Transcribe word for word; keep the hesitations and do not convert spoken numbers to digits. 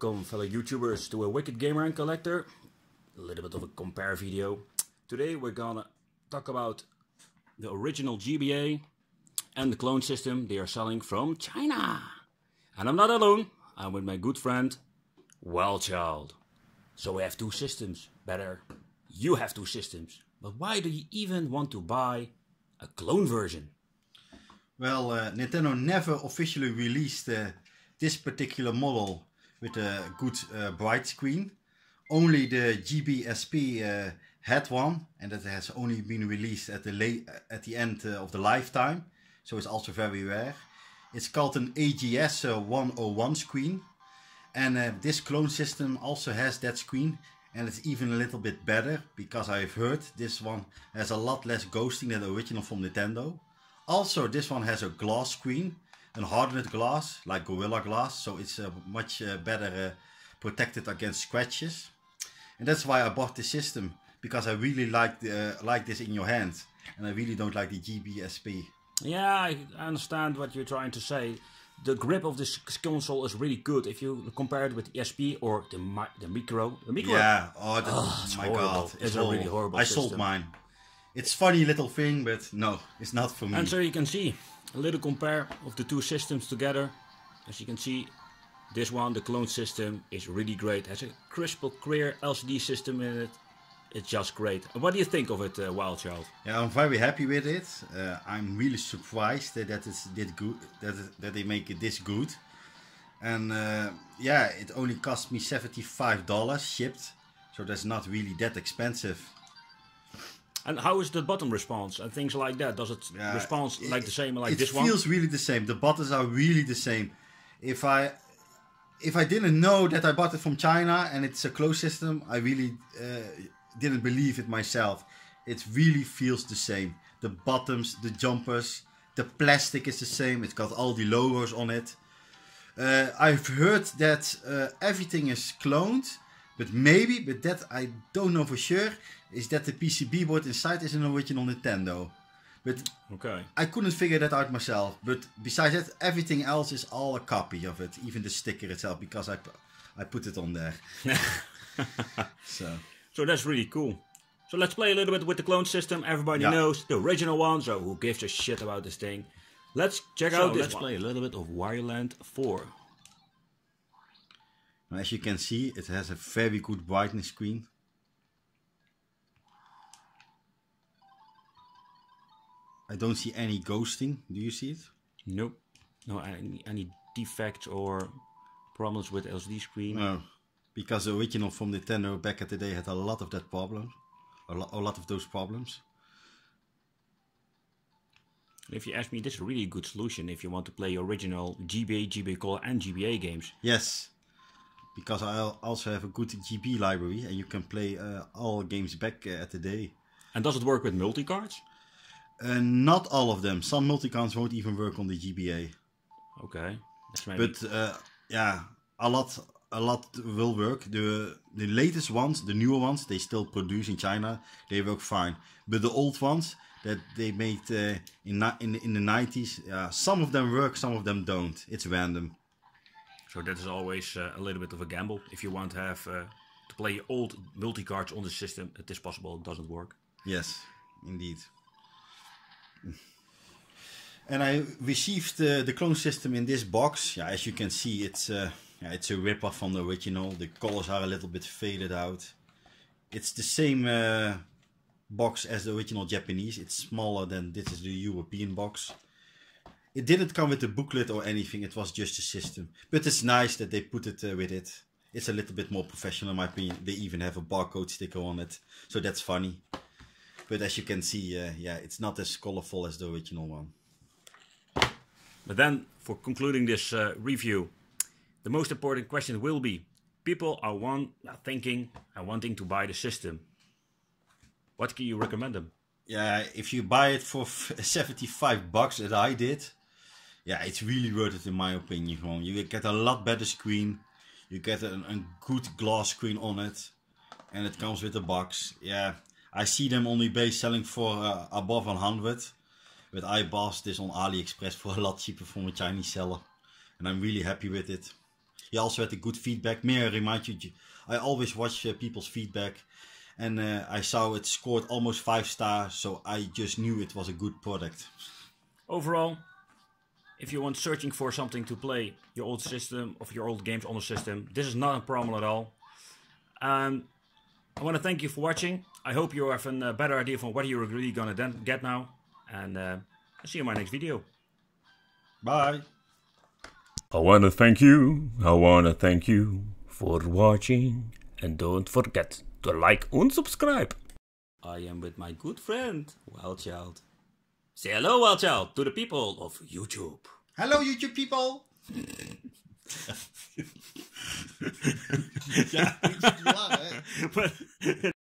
welcome fellow YouTubers to a Wicked Gamer and Collector, a little bit of a compare video. Today we're gonna talk about the original G B A and the clone system they are selling from China. And I'm not alone, I'm with my good friend Wildchild. So we have two systems, better, you have two systems. But why do you even want to buy a clone version? Well, uh, Nintendo never officially released uh, this particular model with a good uh, bright screen. Only the G B S P uh, had one, and that has only been released at the late, at the end uh, of the lifetime, so it's also very rare. It's called an A G S uh, one oh one screen, and uh, this clone system also has that screen, and it's even a little bit better because I've heard this one has a lot less ghosting than the original from Nintendo. Also, this one has a glass screen, a hardened glass, like Gorilla Glass, so it's uh, much uh, better uh, protected against scratches. And that's why I bought this system, because I really like the, uh, like this in your hand, and I really don't like the G B S P. Yeah, I understand what you're trying to say. The grip of this console is really good if you compare it with the S P or the mi the micro. The micro. Yeah, oh, that, oh my horrible. god, It's, it's a really horrible I system. sold mine. It's funny little thing, but no, it's not for me. And so you can see a little compare of the two systems together. As you can see, this one, the clone system, is really great. It has a crystal clear L C D system in it. It's just great. And what do you think of it, uh, Wildchild? Yeah, I'm very happy with it. Uh, I'm really surprised that that is did good, that that they make it this good. And uh, yeah, it only cost me seventy-five dollars shipped, so that's not really that expensive. And how is the button response and things like that? Does it Yeah, respond it, like the same like it this one? It feels really the same. The buttons are really the same. If I if I didn't know that I bought it from China and it's a closed system, I really uh, didn't believe it myself. It really feels the same. The buttons, the jumpers, the plastic is the same. It's got all the logos on it. Uh, I've heard that uh, everything is cloned, but maybe, but that I don't know for sure, is that the P C B board inside is an original Nintendo. But okay. I couldn't figure that out myself. But besides that, everything else is all a copy of it. Even the sticker itself, because I, I put it on there. so. So that's really cool. So let's play a little bit with the clone system. Everybody yeah. knows the original one, so who gives a shit about this thing? Let's check so out this let's one. play a little bit of Wireland four. As you can see, it has a very good brightness screen. I don't see any ghosting. Do you see it? Nope. No any, any defects or problems with L C D screen. No, because the original from Nintendo back at the day had a lot of that problem, a, lo a lot of those problems. If you ask me, this is a really good solution if you want to play original G B A, G B A Color and G B A games. Yes, because I also have a good G B library and you can play uh, all games back uh, at the day. And does it work with multi-cards? Uh, not all of them. Some multi-cards won't even work on the G B A. Okay. That's maybe... But uh, yeah, a lot, a lot will work. The the latest ones, the newer ones, they still produce in China. They work fine. But the old ones that they made uh, in in in the nineties, uh, some of them work, some of them don't. It's random. So that is always uh, a little bit of a gamble. If you want to have uh, to play old multi-cards on the system, it is possible it doesn't work. Yes, indeed. And I received uh, the clone system in this box. Yeah, as you can see, it's uh, yeah, it's a rip-off from the original. The colors are a little bit faded out. It's the same uh, box as the original Japanese. It's smaller than this is the European box. It didn't come with a booklet or anything. It was just a system. But it's nice that they put it uh, with it. It's a little bit more professional in my opinion. They even have a barcode sticker on it. So that's funny. But as you can see, uh, yeah, it's not as colorful as the original one. But then, for concluding this uh, review, the most important question will be, people are one, uh, thinking and wanting to buy the system. What can you recommend them? Yeah, if you buy it for seventy-five bucks that I did, yeah, it's really worth it in my opinion. You get a lot better screen, you get a, a good glass screen on it, and it comes with a box. Yeah, I see them on eBay selling for uh, above one hundred. But I bought this on AliExpress for a lot cheaper from a Chinese seller. And I'm really happy with it. he also had a good feedback. May I remind you, I always watch uh, people's feedback, and uh, I saw it scored almost five stars, so I just knew it was a good product. Overall, if you want searching for something to play your old system of your old games on the system, this is not a problem at all. Um, I want to thank you for watching. I hope you have a better idea of what you're really gonna get now, and uh, I'll see you in my next video. Bye. I want to thank you. I want to thank you for watching, and don't forget to like and subscribe. I am with my good friend Wildchild. Say hello, Wildchild, to the people of YouTube. Hello, YouTube people. Ja, iets te lang, hè?